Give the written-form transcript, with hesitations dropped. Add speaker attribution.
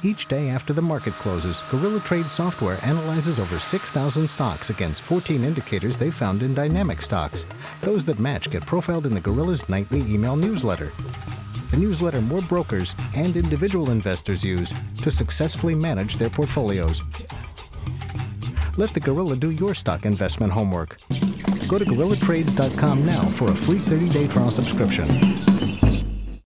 Speaker 1: Each day after the market closes, Gorilla Trade software analyzes over 6,000 stocks against 14 indicators they found in dynamic stocks. Those that match get profiled in the Gorilla's nightly email newsletter. The newsletter more brokers and individual investors use to successfully manage their portfolios. Let the Gorilla do your stock investment homework. Go to GorillaTrades.com now for a free 30-day trial subscription.